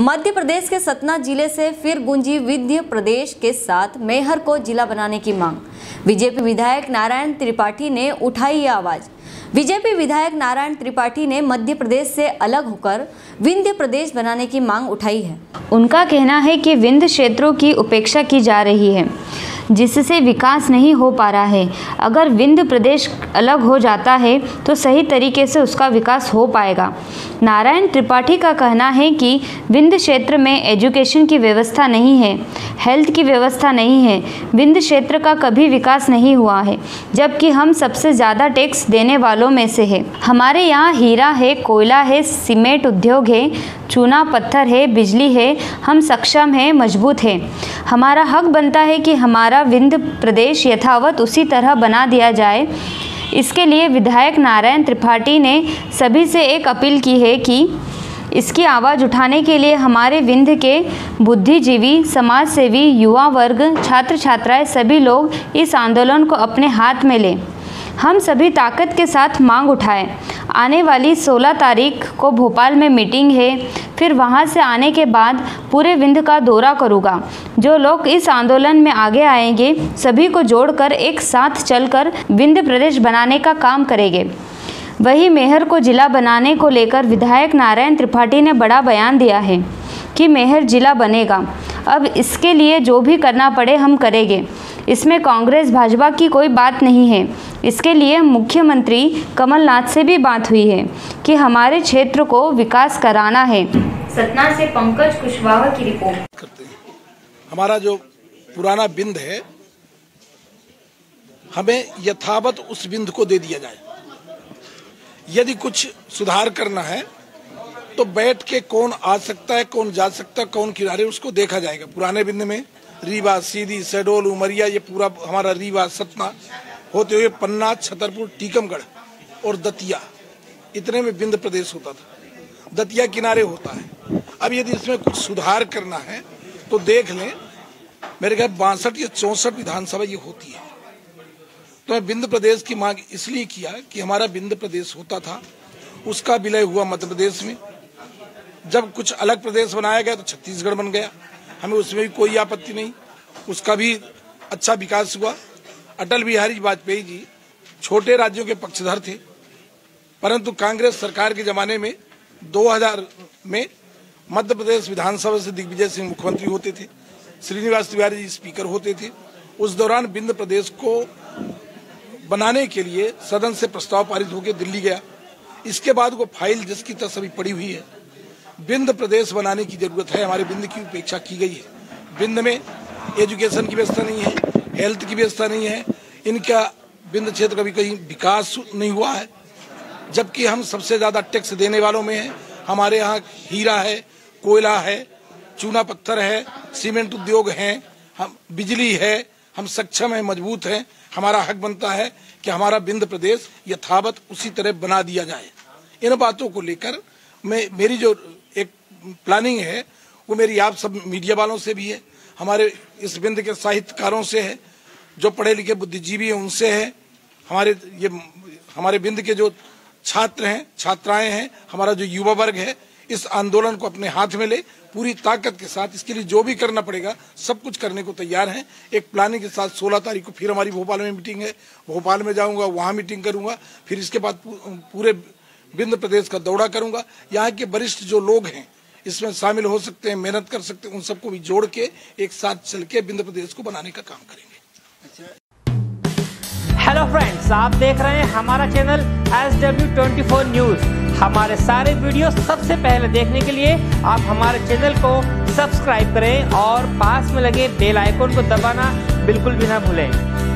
मध्य प्रदेश के सतना जिले से फिर गूंजी विंध्य प्रदेश के साथ मैहर को जिला बनाने की मांग। बीजेपी विधायक नारायण त्रिपाठी ने उठाई ये आवाज। बीजेपी विधायक नारायण त्रिपाठी ने मध्य प्रदेश से अलग होकर विंध्य प्रदेश बनाने की मांग उठाई है। उनका कहना है कि विंध्य क्षेत्रों की उपेक्षा की जा रही है, जिससे विकास नहीं हो पा रहा है। अगर विंध्य प्रदेश अलग हो जाता है तो सही तरीके से उसका विकास हो पाएगा। नारायण त्रिपाठी का कहना है कि विंध्य क्षेत्र में एजुकेशन की व्यवस्था नहीं है, हेल्थ की व्यवस्था नहीं है। विंध्य क्षेत्र का कभी विकास नहीं हुआ है, जबकि हम सबसे ज़्यादा टैक्स देने वालों में से है। हमारे यहाँ हीरा है, कोयला है, सीमेंट उद्योग है, चूना पत्थर है, बिजली है। हम सक्षम हैं, मजबूत हैं। हमारा हक बनता है कि हमारा विंध्य प्रदेश यथावत उसी तरह बना दिया जाए। इसके लिए विधायक नारायण त्रिपाठी ने सभी से एक अपील की है कि इसकी आवाज़ उठाने के लिए हमारे विंध्य के बुद्धिजीवी, समाज सेवी, युवा वर्ग, छात्र छात्राएं सभी लोग इस आंदोलन को अपने हाथ में लें। हम सभी ताकत के साथ मांग उठाएं। आने वाली 16 तारीख को भोपाल में मीटिंग है। फिर वहां से आने के बाद पूरे विंध्य का दौरा करूँगा। जो लोग इस आंदोलन में आगे आएंगे, सभी को जोड़कर एक साथ चलकर विंध्य प्रदेश बनाने का काम करेंगे। वहीं मैहर को जिला बनाने को लेकर विधायक नारायण त्रिपाठी ने बड़ा बयान दिया है कि मैहर जिला बनेगा। अब इसके लिए जो भी करना पड़े हम करेंगे। इसमें कांग्रेस भाजपा की कोई बात नहीं है। इसके लिए मुख्यमंत्री कमलनाथ से भी बात हुई है कि हमारे क्षेत्र को विकास कराना है। सतना से पंकज कुशवाहा की रिपोर्ट करते हैं। हमारा जो पुराना बिंद है, हमें यथावत उस बिंद को दे दिया जाए। यदि कुछ सुधार करना है तो बैठ के कौन आ सकता है, कौन जा सकता है, कौन किनारे, उसको देखा जाएगा। पुराने बिंद में रीवा, सीधी, शहडोल, उमरिया, ये पूरा हमारा रीवा, सतना होते हुए पन्ना, छतरपुर, टीकमगढ़ और दतिया, इतने में बिंद प्रदेश होता था। दतिया किनारे होता है। अब यदि इसमें कुछ सुधार करना है तो देख लें, मेरे ख्याल 62 या 64 विधानसभा ये होती है। तो मैं बिंद प्रदेश की मांग इसलिए किया कि हमारा बिंद प्रदेश होता था, उसका विलय हुआ मध्य प्रदेश में। जब कुछ अलग प्रदेश बनाया गया तो छत्तीसगढ़ बन गया। हमें उसमें भी कोई आपत्ति नहीं, उसका भी अच्छा विकास हुआ। अटल बिहारी वाजपेयी जी छोटे राज्यों के पक्षधर थे, परंतु कांग्रेस सरकार के जमाने में 2000 में मध्य प्रदेश विधानसभा से दिग्विजय सिंह मुख्यमंत्री होते थे, श्रीनिवास तिवारी जी स्पीकर होते थे। उस दौरान बिंद प्रदेश को बनाने के लिए सदन से प्रस्ताव पारित होकर दिल्ली गया। इसके बाद वो फाइल जिसकी तरह सभी पड़ी हुई है। बिंद प्रदेश बनाने की जरूरत है। हमारे बिंद की उपेक्षा की गई है। बिंद में एजुकेशन की व्यवस्था नहीं है, हेल्थ की व्यवस्था नहीं है। इनका बिंद क्षेत्र का भी कहीं विकास नहीं हुआ है, जबकि हम सबसे ज्यादा टैक्स देने वालों में हैं। हमारे यहाँ हीरा है, कोयला है, चूना पत्थर है, सीमेंट उद्योग है, हम बिजली है। हम सक्षम हैं, मजबूत हैं। हमारा हक बनता है कि हमारा बिंद प्रदेश यथावत उसी तरह बना दिया जाए। इन बातों को लेकर मेरी जो एक प्लानिंग है वो मेरी आप सब मीडिया वालों से भी है, हमारे इस बिंद के साहित्यकारों से है, जो पढ़े लिखे बुद्धिजीवी हैं उनसे है, हमारे बिंद के जो छात्र हैं, छात्राएं हैं, हमारा जो युवा वर्ग है, इस आंदोलन को अपने हाथ में ले, पूरी ताकत के साथ इसके लिए जो भी करना पड़ेगा सब कुछ करने को तैयार हैं। एक प्लानिंग के साथ 16 तारीख को फिर हमारी भोपाल में मीटिंग है। भोपाल में जाऊंगा, वहां मीटिंग करूंगा। फिर इसके बाद पूरे बिंद प्रदेश का दौरा करूंगा। यहाँ के वरिष्ठ जो लोग हैं इसमें शामिल हो सकते हैं, मेहनत कर सकते हैं, उन सबको भी जोड़ के एक साथ चल के बिंद प्रदेश को बनाने का काम करेंगे। हेलो फ्रेंड्स, आप देख रहे हैं हमारा चैनल SW24 न्यूज। हमारे सारे वीडियो सबसे पहले देखने के लिए आप हमारे चैनल को सब्सक्राइब करें और पास में लगे बेल आइकन को दबाना बिल्कुल भी ना भूलें।